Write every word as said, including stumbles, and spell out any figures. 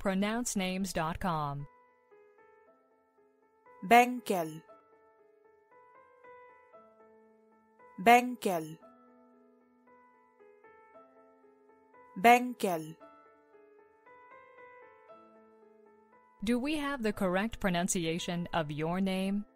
pronounce names dot com. Bengkel, Bengkel, Bengkel. Do we have the correct pronunciation of your name?